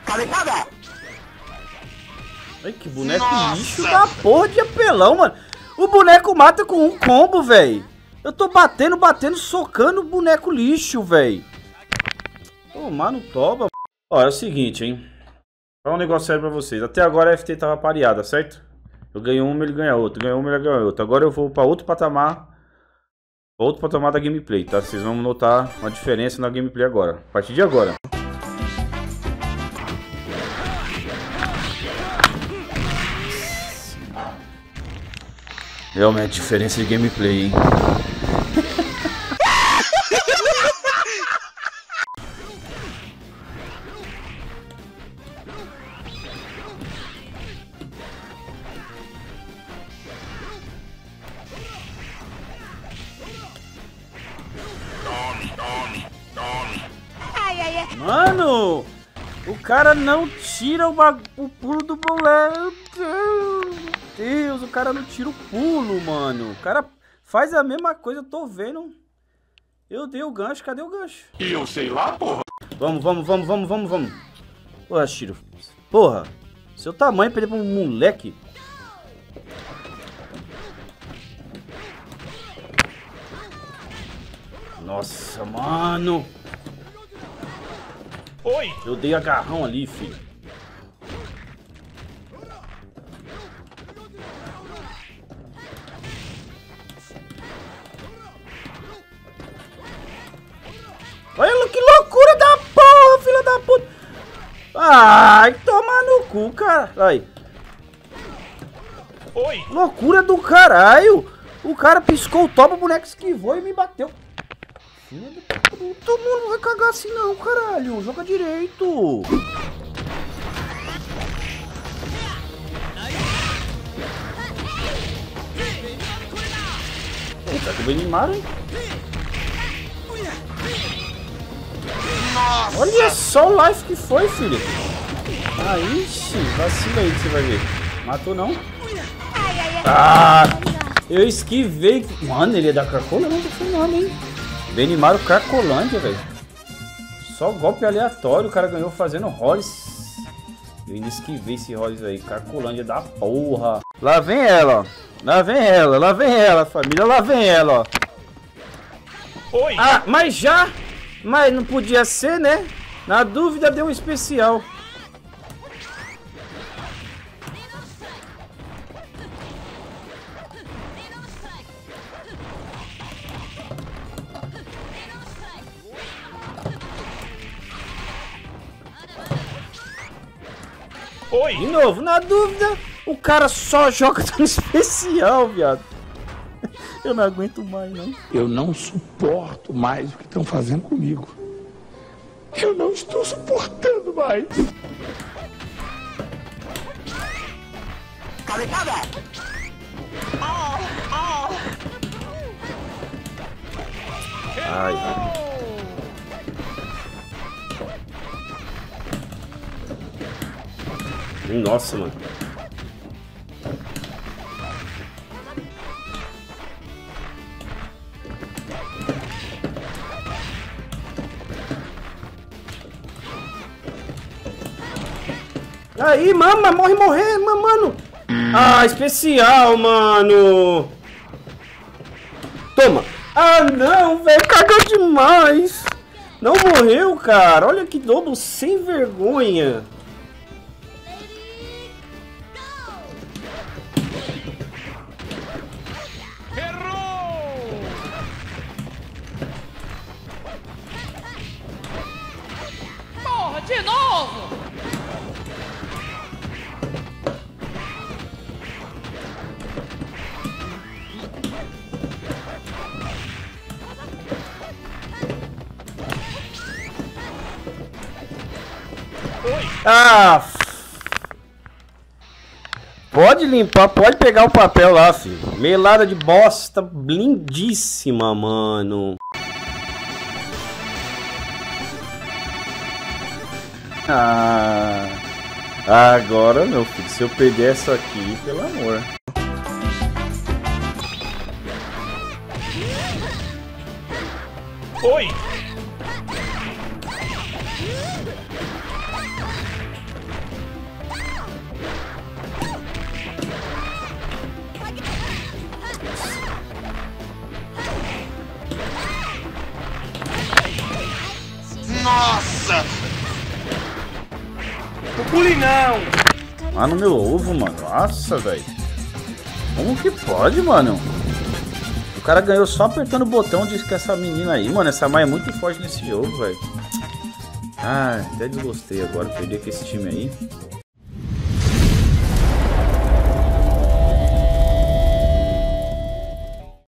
Calecada! Ai, que boneco lixo da porra de apelão, mano. O boneco mata com um combo, velho. Eu tô batendo, socando o boneco lixo, velho. Tomar no toba. Ó, é o seguinte, hein. Vou falar um negócio sério pra vocês. Até agora a FT tava pareada, certo? Eu ganho uma, ele ganha outra. Ganho uma, ele ganha outra. Agora eu vou pra outro patamar. Outro patamar da gameplay, tá? Vocês vão notar uma diferença na gameplay agora. A partir de agora. Realmente, diferença de gameplay, hein? Mano, o cara não tira o pulo do moleque. Meu Deus, o cara não tira o pulo, mano. O cara faz a mesma coisa, eu tô vendo. Eu dei o gancho, cadê o gancho? E eu sei lá, porra. Vamos. Porra, Shiro. Porra, seu tamanho perder pra um moleque. Nossa, mano. Oi! Eu dei agarrão ali, filho. Olha que loucura da porra, filha da puta. Ai, toma no cu, cara. Aí. Oi! Loucura do caralho. O cara piscou o topo, o boneco esquivou e me bateu. Filha da puta, mano, não vai cagar assim não, caralho. Joga direito. Eita, que bem animado, hein? Nossa! Olha só o life que foi, filho. Ah, ixi, vacila aí que você vai ver. Matou não? Ah, eu esquivei. Mano, ele é da Cracolândia, não foi nada, hein? Benimaru Cracolândia, velho. Só golpe aleatório, o cara ganhou fazendo Hollis. Eu ainda esquivei esse Hollis aí. Cracolândia da porra. Lá vem ela, ó. Lá vem ela, família. Lá vem ela, ó. Oi! Ah, mas já... Mas não podia ser, né? Na dúvida deu um especial. Oi! De novo, na dúvida, o cara só joga no especial, viado. Eu não aguento mais, não. Eu não suporto mais o que estão fazendo comigo. Eu não estou suportando mais. Calecada! Ai. Nossa, mano. Aí, mama, morrer, mano. Ah, especial, mano. Toma. Ah, não, velho, cagou demais. Não morreu, cara. Olha que dobo sem vergonha. Porra, de novo! Ah, pode limpar, pode pegar o papel lá, filho. Melada de bosta, lindíssima, mano. Ah, agora, meu filho, se eu perder essa aqui, pelo amor. Oi! Nossa! O bullying não! Ah, no meu ovo, mano. Nossa, velho. Como que pode, mano? O cara ganhou só apertando o botão. Diz que essa menina aí, mano. Essa Mai é muito forte nesse jogo, velho. Ah, até desgostei agora. Perder com esse time aí.